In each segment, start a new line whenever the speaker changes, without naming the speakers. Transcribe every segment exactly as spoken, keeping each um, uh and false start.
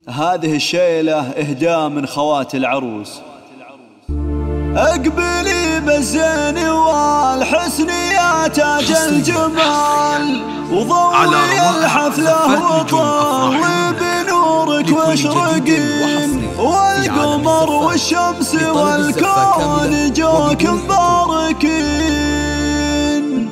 هذه الشيلة إهداء من خوات العروس. اقبلي بالزين والحسن يا تاج الجمال، وضوي الحفلة وطوي بنورك واشرقين، والقمر والشمس والكون جوك مباركين.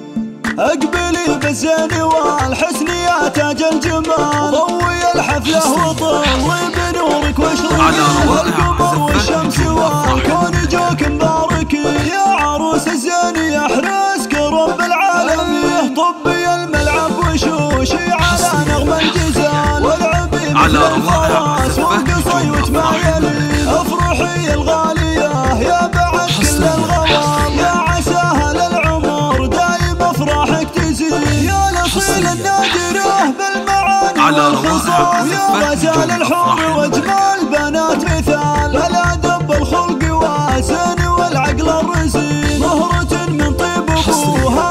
اقبلي بالزين والحسن يا تاج الجمال، ضوي الحفلة وطوي بنورك واشرقين، والقمر والشمس والكون جوك مباركين. يا عروس الزين يحرسك رب العالمين، طبي الملعب وشوشي على نغم الجزال، والعبي مثل الفراس والقصي وتمايلين. افرحي الغالية يا بعد كل الغوام، يا عساها للعمر دايم افراحك تزيد. يا الاصيل النادره بالمعاني والخصال، يا غزال الحور واجمل بنات مثال، الادب الخلق واسن والعقل الرزين. مهرة من طيب ابوها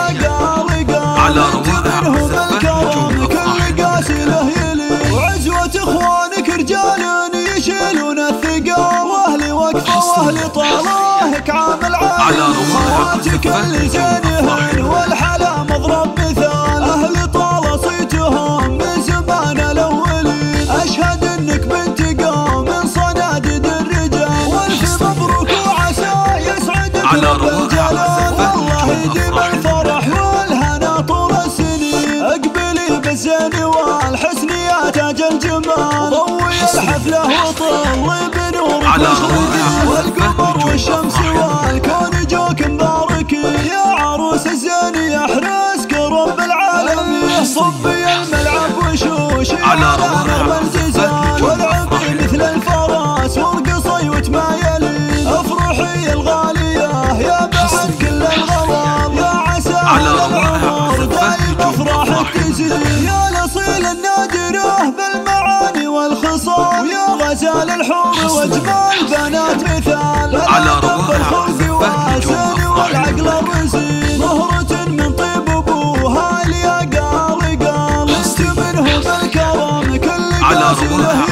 اليقال قال، انت منه بالكرم كل قاسي له يلين. وعزوة اخوانك رجال يشيلون الثقال، واهلي وقفه واهلي طالعك عامل عالي. خواتك اللي زينهن والحلا مضرب مثال، اهلي طال صيتهم من زمان الاولين. اشهد انك بنت قوم من صناديد الرجال، والف مبروك وعسى يسعدك رب الجلال، والله يديم الفرح والهنا طول السنين. اقبلي بالزين والحسن يا تاج الجمال، ضوي الحفله وطلي بنورك واشرقين، والقمر والشمس والكون جوك مباركين. يا عروس الزين يحرسك رب العالمين، صبي الملعب وشوشي على نغم الجزال، والعبي مثل الفراس والقصي وتمايلين. افرحي الغالية يا بعد كل الغوام، يا عسى للعمر دايم افراحك تزيد. يا الاصيل النادره بالمعاني والخصال، يا غزال الحور واجمل بنات مثال، الادب الخلق واسن والعقل الرزين. مهرة من طيب ابوها اليقال قال، انت منه بالكرم كل قاسي له